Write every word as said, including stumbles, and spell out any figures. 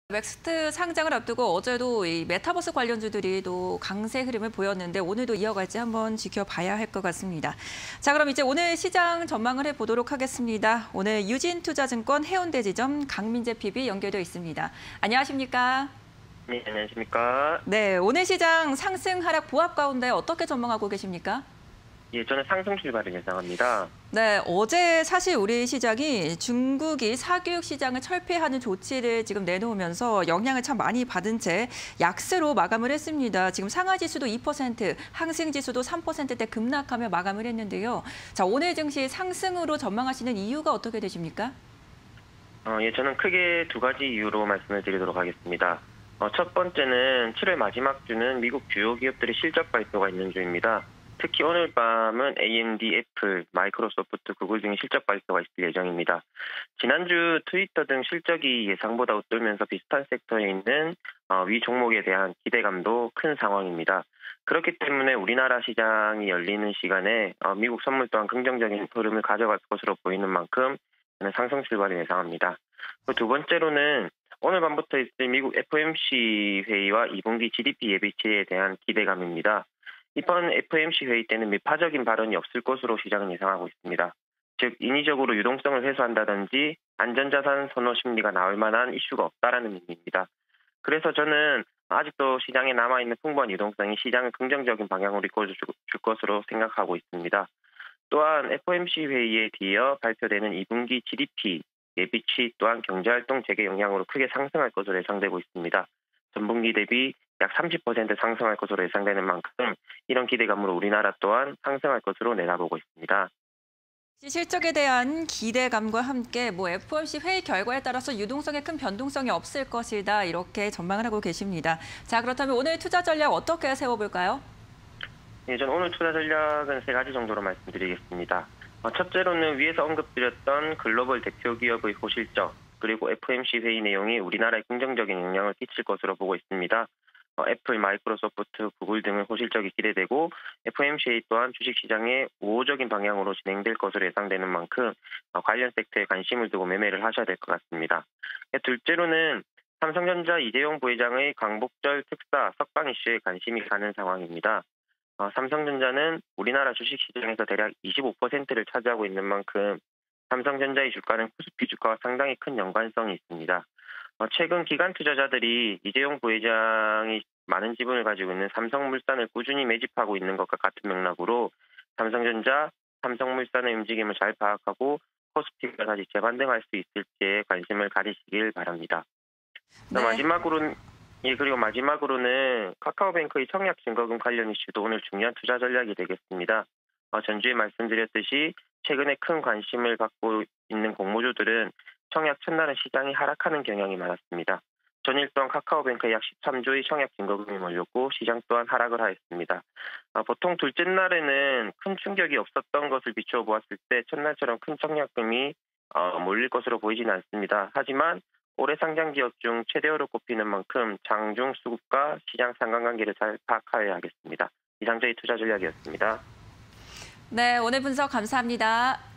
넥스트 상장을 앞두고 어제도 이 메타버스 관련주들이 또 강세 흐름을 보였는데 오늘도 이어갈지 한번 지켜봐야 할 것 같습니다. 자, 그럼 이제 오늘 시장 전망을 해보도록 하겠습니다. 오늘 유진투자증권 해운대 지점 강민재 피비 연결되어 있습니다. 안녕하십니까? 네, 안녕하십니까? 네, 오늘 시장 상승 하락 보합 가운데 어떻게 전망하고 계십니까? 예, 저는 상승 출발을 예상합니다. 네, 어제 사실 우리 시장이 중국이 사교육 시장을 철폐하는 조치를 지금 내놓으면서 영향을 참 많이 받은 채 약세로 마감을 했습니다. 지금 상하지수도 이 퍼센트, 항생지수도 삼 퍼센트대 급락하며 마감을 했는데요. 자, 오늘 증시 상승으로 전망하시는 이유가 어떻게 되십니까? 어, 예, 저는 크게 두 가지 이유로 말씀을 드리도록 하겠습니다. 어, 첫 번째는 칠월 마지막 주는 미국 주요 기업들의 실적 발표가 있는 주입니다. 특히 오늘 밤은 에이엠디, 애플, 마이크로소프트, 구글 등의 실적 발표가 있을 예정입니다. 지난주 트위터 등 실적이 예상보다 웃돌면서 비슷한 섹터에 있는 위 종목에 대한 기대감도 큰 상황입니다. 그렇기 때문에 우리나라 시장이 열리는 시간에 미국 선물 또한 긍정적인 흐름을 가져갈 것으로 보이는 만큼 저는 상승 출발을 예상합니다. 두 번째로는 오늘 밤부터 있을 미국 에프오엠씨 회의와 이 분기 지디피 예비치에 대한 기대감입니다. 이번 에프오엠씨 회의 때는 미파적인 발언이 없을 것으로 시장은 예상하고 있습니다. 즉 인위적으로 유동성을 회수한다든지 안전자산 선호 심리가 나올 만한 이슈가 없다라는 의미입니다. 그래서 저는 아직도 시장에 남아있는 풍부한 유동성이 시장을 긍정적인 방향으로 이끌어줄 것으로 생각하고 있습니다. 또한 에프오엠씨 회의에 뒤이어 발표되는 이 분기 지디피 예비치 또한 경제활동 재개 영향으로 크게 상승할 것으로 예상되고 있습니다. 전분기 대비 약 삼십 퍼센트 상승할 것으로 예상되는 만큼 이런 기대감으로 우리나라 또한 상승할 것으로 내다보고 있습니다. 실적에 대한 기대감과 함께 뭐 에프오엠씨 회의 결과에 따라서 유동성에 큰 변동성이 없을 것이다 이렇게 전망을 하고 계십니다. 자, 그렇다면 오늘 투자 전략 어떻게 세워볼까요? 예, 저는 오늘 투자 전략은 세 가지 정도로 말씀드리겠습니다. 첫째로는 위에서 언급드렸던 글로벌 대표 기업의 호실적 그리고 에프오엠씨 회의 내용이 우리나라에 긍정적인 영향을 끼칠 것으로 보고 있습니다. 애플, 마이크로소프트, 구글 등의 호실적이 기대되고 에프오엠씨 회의 또한 주식시장의 우호적인 방향으로 진행될 것으로 예상되는 만큼 관련 섹터에 관심을 두고 매매를 하셔야 될 것 같습니다. 둘째로는 삼성전자 이재용 부회장의 광복절 특사 석방 이슈에 관심이 가는 상황입니다. 삼성전자는 우리나라 주식시장에서 대략 이십오 퍼센트를 차지하고 있는 만큼 삼성전자의 주가는 코스피 주가와 상당히 큰 연관성이 있습니다. 최근 기관 투자자들이 이재용 부회장이 많은 지분을 가지고 있는 삼성물산을 꾸준히 매집하고 있는 것과 같은 맥락으로 삼성전자, 삼성물산의 움직임을 잘 파악하고 코스피가 다시 재반등할 수 있을지에 관심을 가지시길 바랍니다. 네. 마지막으로는 예, 그리고 마지막으로는 카카오뱅크의 청약 증거금 관련 이슈도 오늘 중요한 투자 전략이 되겠습니다. 어, 전주에 말씀드렸듯이 최근에 큰 관심을 받고 있는 공모주들은 청약 첫날은 시장이 하락하는 경향이 많았습니다. 전일 동안 카카오뱅크에 약 십삼조의 청약 증거금이 몰렸고 시장 또한 하락을 하였습니다. 어, 보통 둘째 날에는 큰 충격이 없었던 것을 비추어 보았을 때 첫날처럼 큰 청약금이 어, 몰릴 것으로 보이지는 않습니다. 하지만 올해 상장 기업 중 최대어로 꼽히는 만큼 장중 수급과 시장 상관관계를 잘 파악하여야 하겠습니다. 이상 저희 투자 전략이었습니다. 네, 오늘 분석 감사합니다.